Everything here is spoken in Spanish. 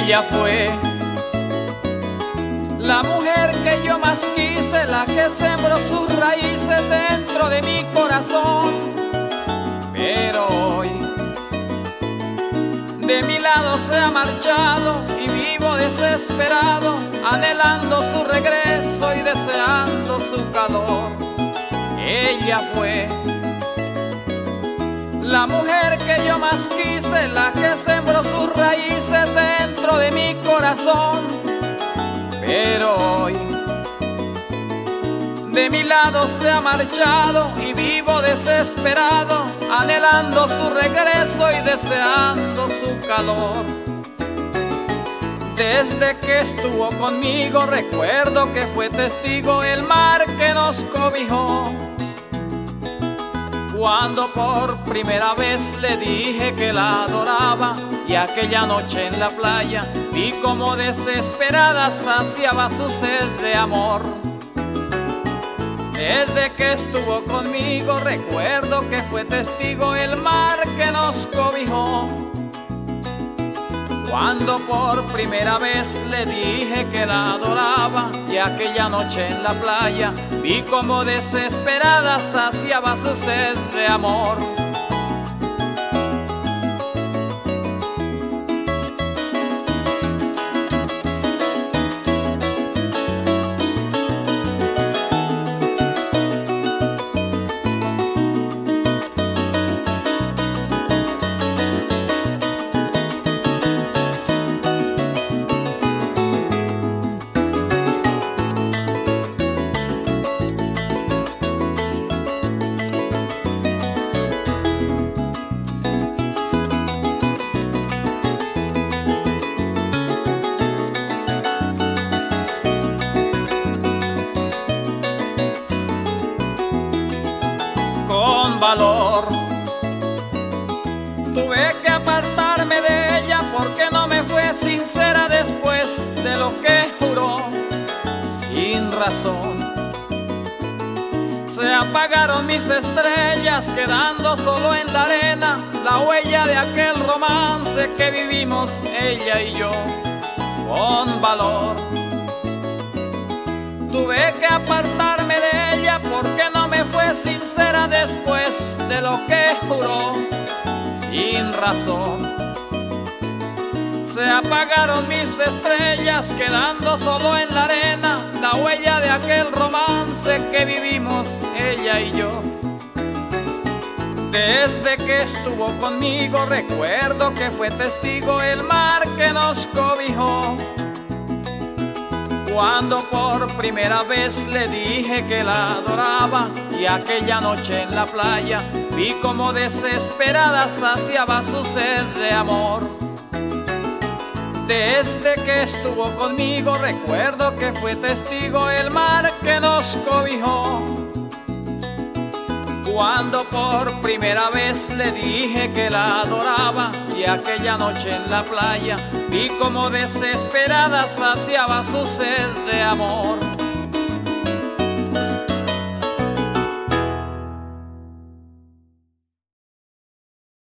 Ella fue la mujer que yo más quise, la que sembró sus raíces dentro de mi corazón. Pero hoy de mi lado se ha marchado y vivo desesperado, anhelando su regreso y deseando su calor. Ella fue la mujer que yo más quise, la que sembró sus raíces dentro de mi corazón. Pero hoy de mi lado se ha marchado y vivo desesperado, anhelando su regreso y deseando su calor. Desde que estuvo conmigo recuerdo que fue testigo el mar que nos cobijó. Cuando por primera vez le dije que la adoraba, y aquella noche en la playa vi como desesperada saciaba su sed de amor. Desde que estuvo conmigo recuerdo que fue testigo el mar que nos cobijó. Cuando por primera vez le dije que la adoraba, y aquella noche en la playa vi como desesperada saciaba su sed de amor. Con valor tuve que apartarme de ella porque no me fue sincera después de lo que juró. Sin razón se apagaron mis estrellas, quedando solo en la arena la huella de aquel romance que vivimos ella y yo. Con valor tuve que apartarme de ella porque no me fue sincera después de lo que juró. Sin razón se apagaron mis estrellas, quedando solo en la arena la huella de aquel romance que vivimos ella y yo. Desde que estuvo conmigo recuerdo que fue testigo el mar que nos cobijó. Cuando por primera vez le dije que la adoraba, y aquella noche en la playa vi como desesperada saciaba su sed de amor. Desde que estuvo conmigo recuerdo que fue testigo el mar que nos cobijó. Cuando por primera vez le dije que la adoraba, y aquella noche en la playa vi como desesperada saciaba su sed de amor.